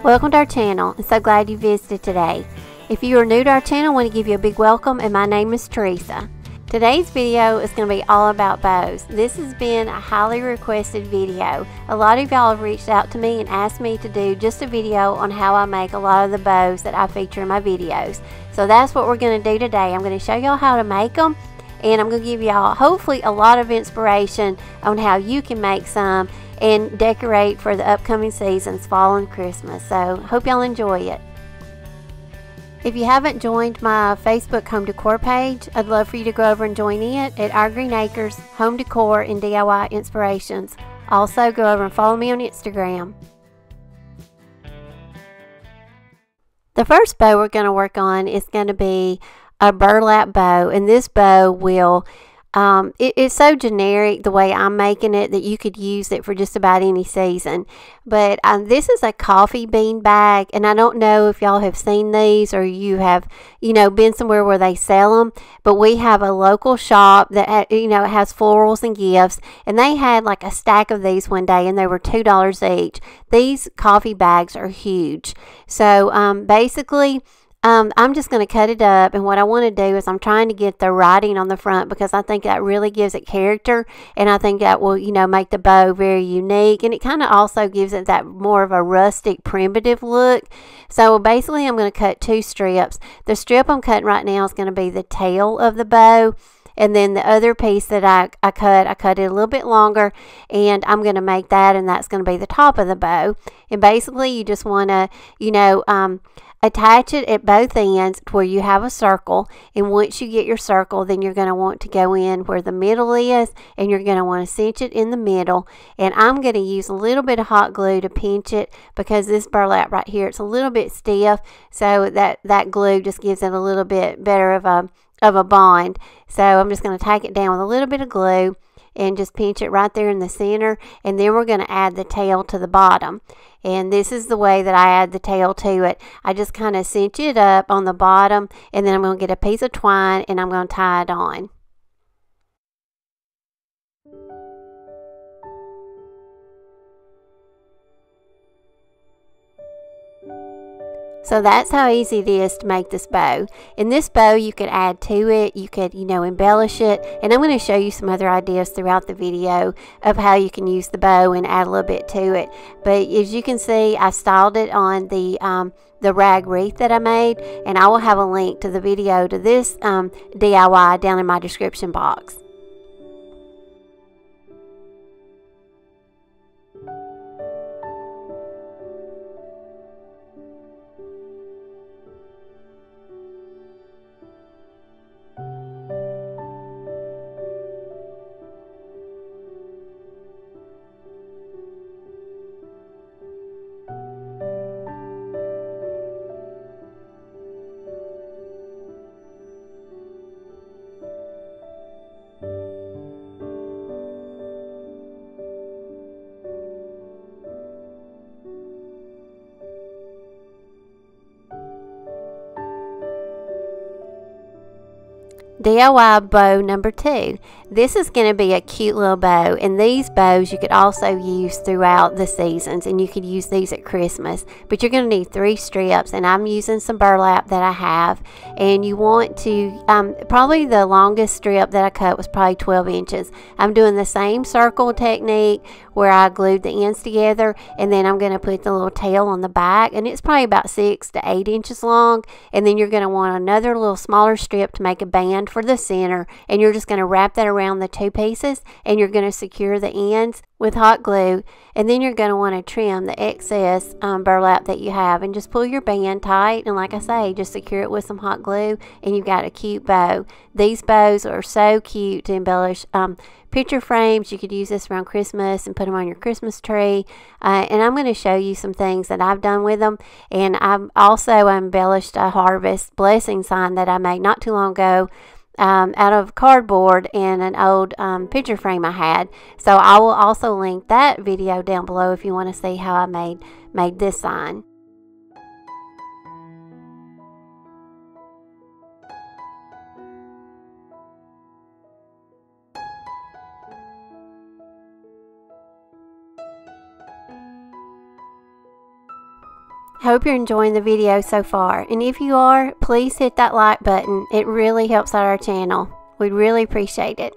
Welcome to our channel. I'm so glad you visited today. If you are new to our channel, I want to give you a big welcome, and my name is Teresa. Today's video is going to be all about bows. This has been a highly requested video. A lot of y'all have reached out to me and asked me to do just a video on how I make a lot of the bows that I feature in my videos. So that's what we're going to do today. I'm going to show y'all how to make them, and I'm going to give y'all hopefully a lot of inspiration on how you can make some and decorate for the upcoming seasons, fall and Christmas. So hope y'all enjoy it. If you haven't joined my Facebook home decor page, I'd love for you to go over and join it at Our Green Acres Home Decor and DIY Inspirations. Also go over and follow me on Instagram. The first bow we're going to work on is going to be a burlap bow, and this bow will it's so generic the way I'm making it that you could use it for just about any season. But this is a coffee bean bag, and I don't know if y'all have seen these or you have, been somewhere where they sell them. But we have a local shop that it has florals and gifts, and they had like a stack of these one day, and they were $2 each. These coffee bags are huge. So basically, I'm just going to cut it up, and what I want to do is I'm trying to get the writing on the front because I think that really gives it character, and I think that will, make the bow very unique, and it kind of also gives it that more of a rustic, primitive look. So basically I'm going to cut two strips. The strip I'm cutting right now is going to be the tail of the bow. And then the other piece that I cut it a little bit longer, and I'm going to make that, and that's going to be the top of the bow. And basically you just want to, attach it at both ends to where you have a circle. And once you get your circle, then you're going to want to go in where the middle is, and you're going to want to cinch it in the middle. And I'm going to use a little bit of hot glue to pinch it because this burlap right here, it's a little bit stiff, so that glue just gives it a little bit better of a bond. So I'm just going to take it down with a little bit of glue and just pinch it right there in the center, and then we're going to add the tail to the bottom. And this is the way that I add the tail to it. I just kind of cinch it up on the bottom, and then I'm going to get a piece of twine and I'm going to tie it on. So that's how easy it is to make this bow. In this bow, you could add to it, you could, embellish it, and I'm going to show you some other ideas throughout the video of how you can use the bow and add a little bit to it. But as you can see, I styled it on the rag wreath that I made, and I will have a link to the video to this DIY down in my description box. DIY bow number 2. This is going to be a cute little bow, and these bows you could also use throughout the seasons, and you could use these at Christmas. But you're going to need 3 strips, and I'm using some burlap that I have, and you want to probably the longest strip that I cut was probably 12 inches. I'm doing the same circle technique where I glued the ends together, and then I'm going to put the little tail on the back, and it's probably about 6 to 8 inches long. And then you're going to want another little smaller strip to make a band for the center, and you're just going to wrap that around the 2 pieces, and you're going to secure the ends with hot glue. And then you're going to want to trim the excess burlap that you have, and just pull your band tight, and like I say, just secure it with some hot glue, and you've got a cute bow. These bows are so cute to embellish picture frames. You could use this around Christmas and put them on your Christmas tree. And I'm going to show you some things that I've done with them. And I've also embellished a harvest blessing sign that I made not too long ago out of cardboard and an old picture frame I had. So I will also link that video down below if you want to see how I made this sign. Hope you're enjoying the video so far, and if you are, please hit that like button. It really helps out our channel. We'd really appreciate it.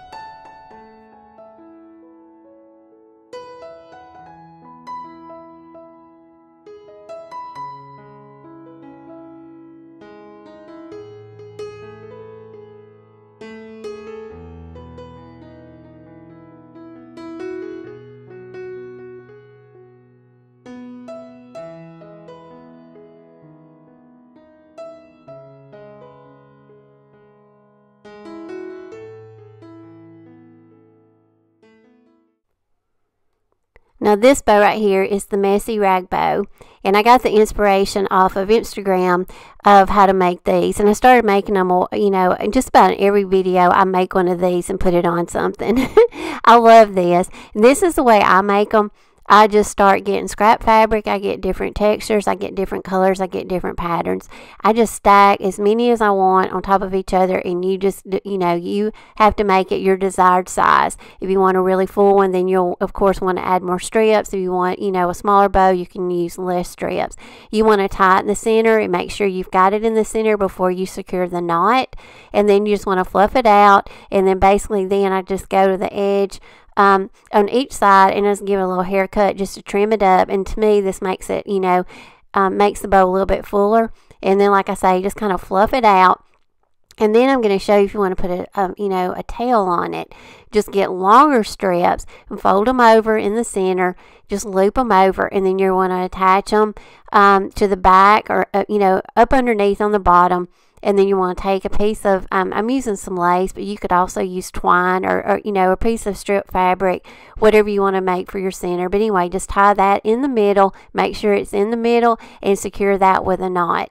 Now this bow right here is the messy rag bow, and I got the inspiration off of Instagram of how to make these, and I started making them, you know, in just about every video I make one of these and put it on something. I love this. And this is the way I make them. I just start getting scrap fabric. I get different textures. I get different colors. I get different patterns. I just stack as many as I want on top of each other, and you just, you know, you have to make it your desired size. If you want a really full one, then you'll, of course, want to add more strips. If you want, you know, a smaller bow, you can use less strips. You want to tie it in the center and make sure you've got it in the center before you secure the knot, and then you just want to fluff it out, and then basically then I just go to the edge on each side and just give it a little haircut just to trim it up. And to me, this makes it, you know, makes the bow a little bit fuller. And then, like I say, just kind of fluff it out. And then I'm going to show you if you want to put a, you know, a tail on it. Just get longer strips and fold them over in the center. Just loop them over, and then you want to attach them to the back, or you know, up underneath on the bottom. And then you want to take a piece of, I'm using some lace, but you could also use twine, or, you know, a piece of strip fabric, whatever you want to make for your center. But anyway, just tie that in the middle, make sure it's in the middle, and secure that with a knot.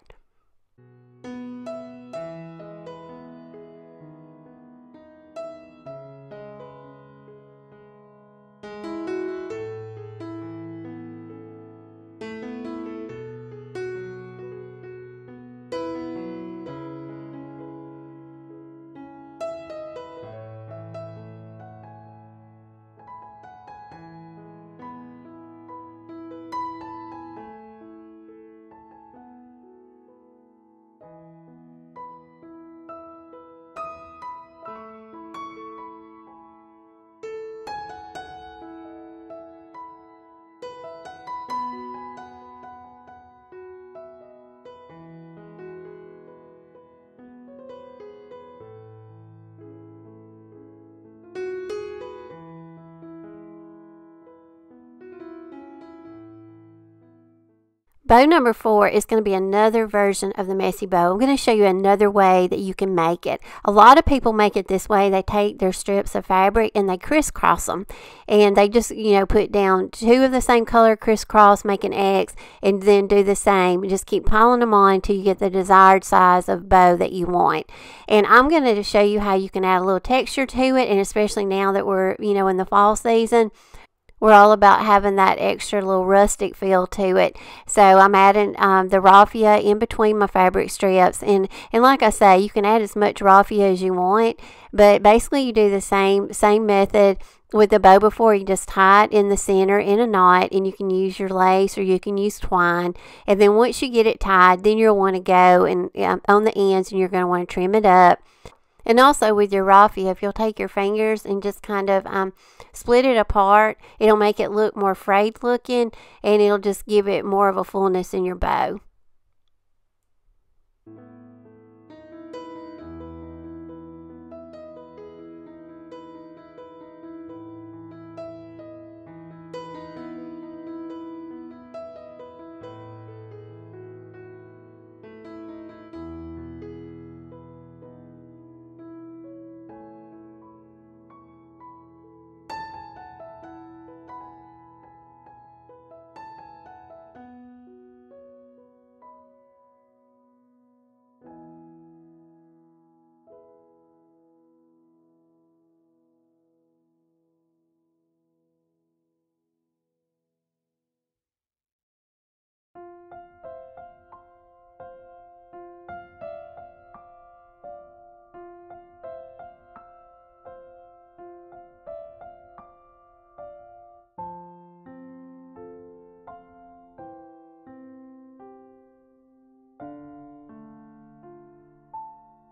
Bow number 4 is going to be another version of the messy bow. I'm going to show you another way that you can make it. A lot of people make it this way. They take their strips of fabric and they crisscross them. And they just, you know, put down 2 of the same color, crisscross, make an X, and then do the same. Just keep piling them on until you get the desired size of bow that you want. And I'm going to show you how you can add a little texture to it, and especially now that we're, you know, in the fall season. We're all about having that extra little rustic feel to it. So I'm adding the raffia in between my fabric strips. And like I say, you can add as much raffia as you want. But basically you do the same method with the bow before. You just tie it in the center in a knot, and you can use your lace or you can use twine. And then once you get it tied, then you'll want to go and on the ends, and you're going to want to trim it up. And also with your raffia, if you'll take your fingers and just kind of split it apart, it'll make it look more frayed looking, and it'll just give it more of a fullness in your bow.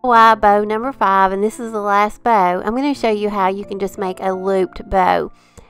DIY bow number 5, and this is the last bow. I'm going to show you how you can just make a looped bow.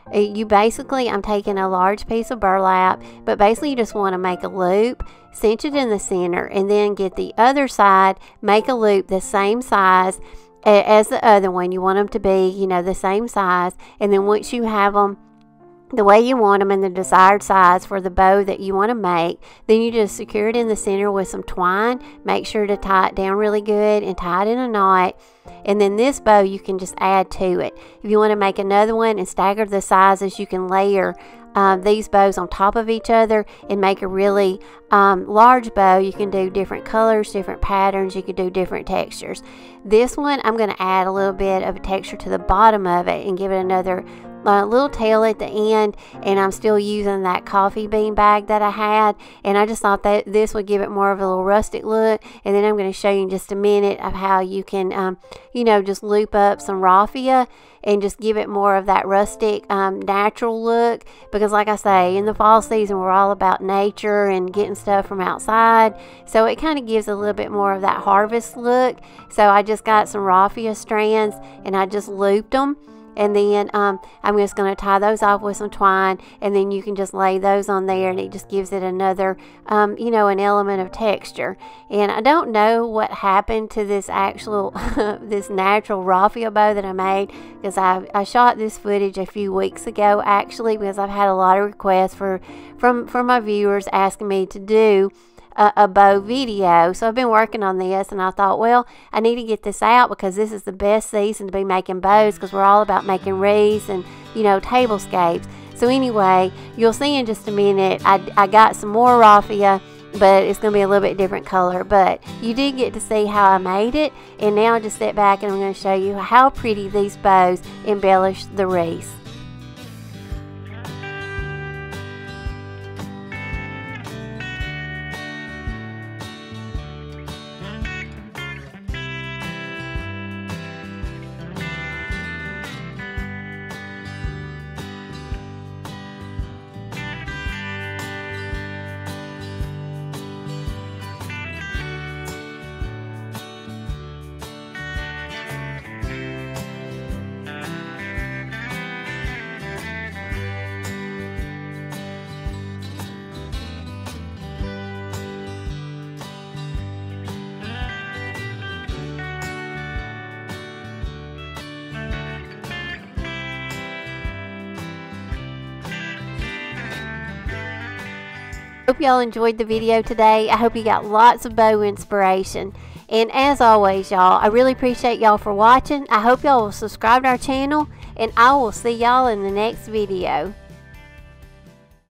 I'm taking a large piece of burlap, but basically you just want to make a loop, cinch it in the center, and then get the other side, make a loop the same size as the other one. You want them to be, the same size, and then once you have them the way you want them in the desired size for the bow that you want to make, then you just secure it in the center with some twine. Make sure to tie it down really good and tie it in a knot. And then this bow you can just add to it. If you want to make another one and stagger the sizes, you can layer these bows on top of each other and make a really large bow. You can do different colors, different patterns, you can do different textures. This one I'm going to add a little bit of a texture to the bottom of it and give it another little tail at the end, and I'm still using that coffee bean bag that I had, and I just thought that this would give it more of a little rustic look. And then I'm going to show you in just a minute of how you can just loop up some raffia and just give it more of that rustic natural look, because like I say, in the fall season we're all about nature and getting stuff from outside, so it kind of gives a little bit more of that harvest look. So I just got some raffia strands and I just looped them, and then I'm just going to tie those off with some twine, and then you can just lay those on there, and it just gives it another an element of texture. And I don't know what happened to this actual this natural raffia bow that I made, because I shot this footage a few weeks ago actually, because I've had a lot of requests from my viewers asking me to do a bow video. So I've been working on this, and I thought, well, I need to get this out because this is the best season to be making bows, because we're all about making wreaths and tablescapes. So anyway, you'll see in just a minute I got some more raffia, but it's going to be a little bit different color. But you did get to see how I made it, and now I'll just sit back and I'm going to show you how pretty these bows embellish the wreaths. Hope y'all enjoyed the video today. I hope you got lots of bow inspiration. And as always, y'all, I really appreciate y'all for watching. I hope y'all will subscribe to our channel, and I will see y'all in the next video.